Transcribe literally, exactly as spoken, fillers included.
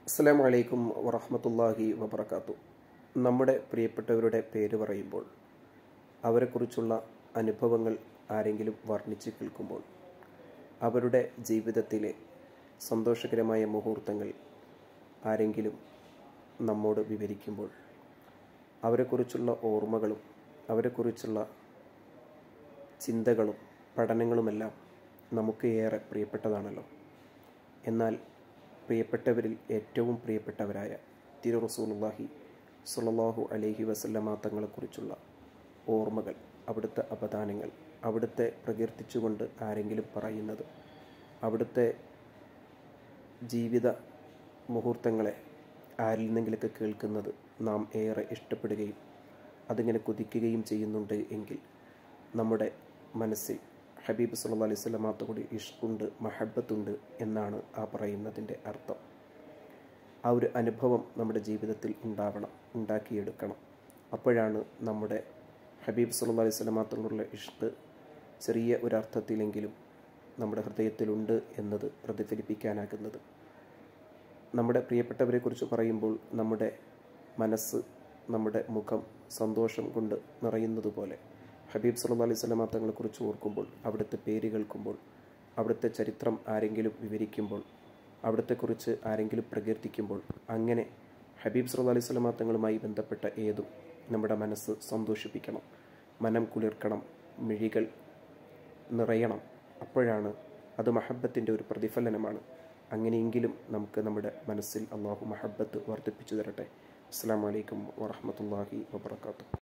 അസ്സലാമു അലൈക്കും വറഹ്മത്തുള്ളാഹി വബറകാതുഹു. നമ്മുടെ പ്രിയപ്പെട്ടവരുടെ പേര് പറയുമ്പോൾ അവരെക്കുറിച്ചുള്ള അനുഭവങ്ങൾ ആരെങ്കിലും വർണ്ണിച്ച് കേൾക്കുമ്പോൾ അവരുടെ ജീവിതത്തിലെ സന്തോഷകരമായ മുഹൂർത്തങ്ങൾ ആരെങ്കിലും നമ്മോട് വിവരിക്കുമ്പോൾ അവരെക്കുറിച്ചുള്ള ഓർമ്മകളും അവരെക്കുറിച്ചുള്ള ചിന്തകളും പഠനങ്ങളുമെല്ലാം നമുക്ക് ഏറെ പ്രിയപ്പെട്ടതാണല്ലോ. എന്നാൽ പ്രിയപ്പെട്ടവരിൽ ഏറ്റവും പ്രിയപ്പെട്ടവരായ തിരു റസൂലുള്ളാഹി സ്വല്ലല്ലാഹു അലൈഹി വസല്ലമ തങ്ങളെക്കുറിച്ചുള്ള ഓർമ്മകൾ, അവിടുത്തെ അപദാനങ്ങൾ, അവിടുത്തെ പ്രകീർത്തിച്ചുകൊണ്ട് ആരെങ്കിലും പറയുന്നത്, അവിടുത്തെ ജീവിത മുഹൂർത്തങ്ങളെ ആരിൽ നിന്നെങ്കിലൊക്കെ കേൾക്കുന്നത് നാം ഏറെ ഇഷ്ടപ്പെടുകയും അതിങ്ങനെ കൊതിക്കുകയും ചെയ്യുന്നുണ്ട് എങ്കിൽ നമ്മുടെ മനസ്സിൽ ഹബീബ് സല്ലല്ലാഹു അലൈഹി വസല്ലമ തങ്ങളുടെ ഇഷ്കുണ്ട്, മഹബത്തുണ്ട് എന്നാണ് ആ പറയുന്നതിൻ്റെ അർത്ഥം. ആ ഒരു അനുഭവം നമ്മുടെ ജീവിതത്തിൽ ഉണ്ടാവണം, ഉണ്ടാക്കിയെടുക്കണം. അപ്പോഴാണ് നമ്മുടെ ഹബീബ് സല്ലല്ലാഹു അലൈഹി വസല്ലമ തങ്ങളുടെ ഇഷ്ക് ചെറിയ ഒരർത്ഥത്തിലെങ്കിലും നമ്മുടെ ഹൃദയത്തിലുണ്ട് എന്നത് പ്രതിഫലിപ്പിക്കാനാകുന്നത്. നമ്മുടെ പ്രിയപ്പെട്ടവരെക്കുറിച്ച് പറയുമ്പോൾ നമ്മുടെ മനസ്സ്, നമ്മുടെ മുഖം സന്തോഷം കൊണ്ട് നിറയുന്നത് പോലെ ഹബീബ് സല്ലല്ലാഹു അലൈഹി വസല്ലമ തങ്ങളെക്കുറിച്ച് ഓർക്കുമ്പോൾ, അവിടുത്തെ പേര് കേൾക്കുമ്പോൾ, അവിടുത്തെ ചരിത്രം ആരെങ്കിലും വിവരിക്കുമ്പോൾ, അവിടുത്തെക്കുറിച്ച് ആരെങ്കിലും പ്രകീർത്തിക്കുമ്പോൾ, അങ്ങനെ ഹബീബ് സല്ലല്ലാഹു അലൈഹി വസല്ലമ തങ്ങളുമായി ബന്ധപ്പെട്ട ഏതും നമ്മുടെ മനസ്സ് സന്തോഷിപ്പിക്കണം, മനം കുളിർക്കണം, മിഴികൾ നിറയണം. അപ്പോഴാണ് അത് മഹബത്തിൻ്റെ ഒരു പ്രതിഫലനമാണ്. അങ്ങനെയെങ്കിലും നമുക്ക് നമ്മുടെ മനസ്സിൽ അള്ളാഹു മഹബത്ത് വർദ്ധിപ്പിച്ചു തരട്ടെ. അസ്സലാമു അലൈക്കും വറഹ്മത്തുള്ളാഹി വബറകാതുഹു.